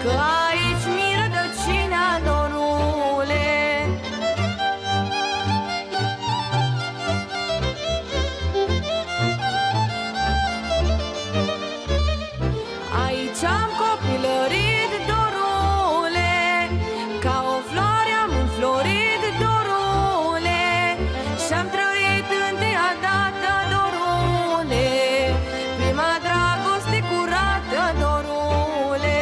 că aici mi rădăcina, dorule. Aici am copilărit, dorule, ca o floare am înflorit, dorule, și-am trăit întâia dată, dorule, prima dragoste curată, dorule.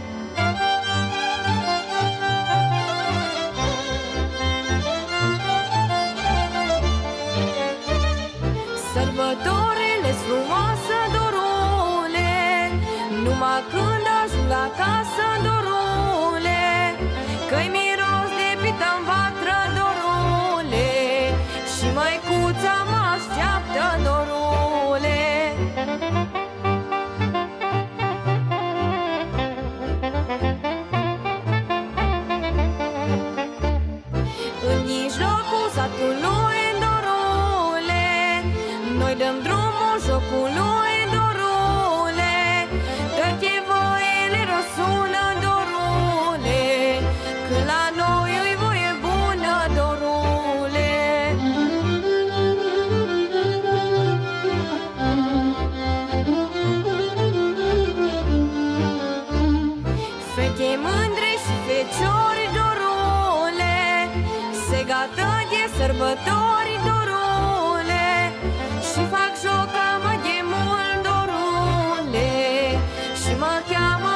Sărbătorile-s frumoase, dorule, numai când ajung acasă, dorule, că-i miros de pită în vatră, dorule, și măicuța mă așteaptă, dorule. În mijlocul satului, dorule, noi dăm drumul jocului, dorule, toate voile răsună, dorule, când la noi e voie bună, dorule. Fete mândre și feciori, dorule, se gata de sărbători, dorule, și fac joc mai de mult, dorule, și mă cheamă